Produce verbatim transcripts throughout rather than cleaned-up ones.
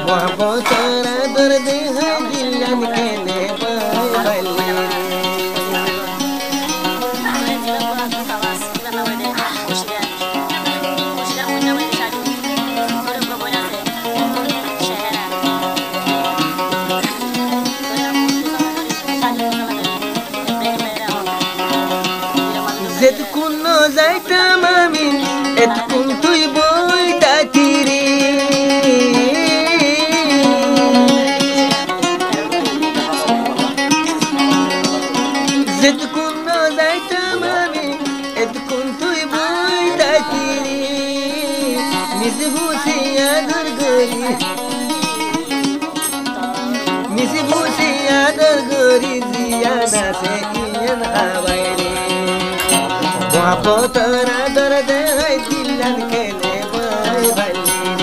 मोहब्बत रा दर्द है दिलन के ने बली زد كنا زي تمامي اتكون طيبوي تاتيري زد كنا زي تمامي اتكون طيبوي تاتيري نزبوسي يا درغري نزبوسي يا درغري زيادة سيئن حبايري मोहब्बत रा दर्द है दिलन के ने बली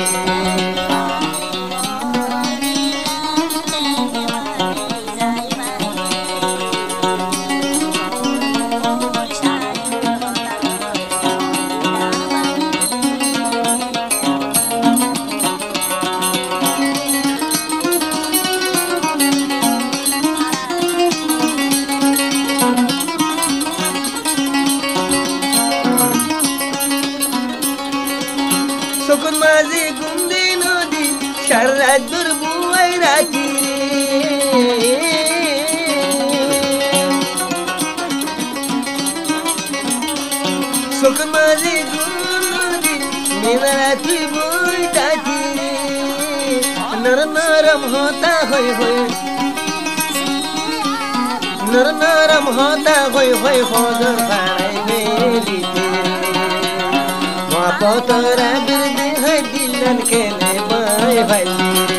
سكن مازي قندي نودي شر الدرب ويراكي سكن مازي قندي ميراتي بوي تاكي نر نرم ہوتا ہوئی ہوئی نر نرم ہوتا ہوئی ہوئی خود بڑائی میری मोहब्बत रा दर्द है दिलन के ने बली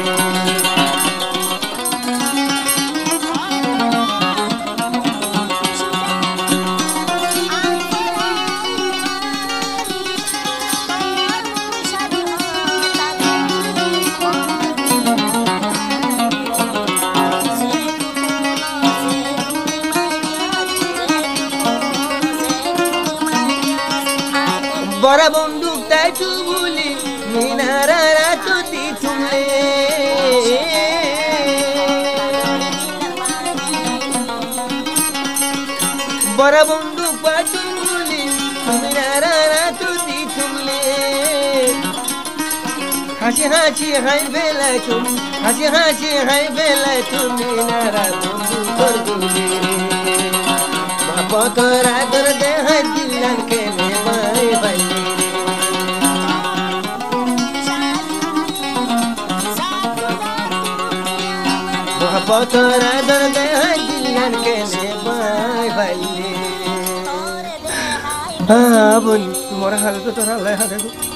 बड़ा बंदूक ताई तू बोली मीनारा रातों दी तुमने बड़ा बंदूक ताई तू बोली मीनारा रातों दी तुमने हंसी हंसी हाय बेला तुम हंसी हंसी हाय बेला तुम मीनारा बंदूक पर बोली मोहब्बत रा दर्द है दिलन के ने बली मोहब्बत रा दर्द है दिलन के ने बली। हाँ बोली तुम्हारा हाल तो तोरा ले देखो।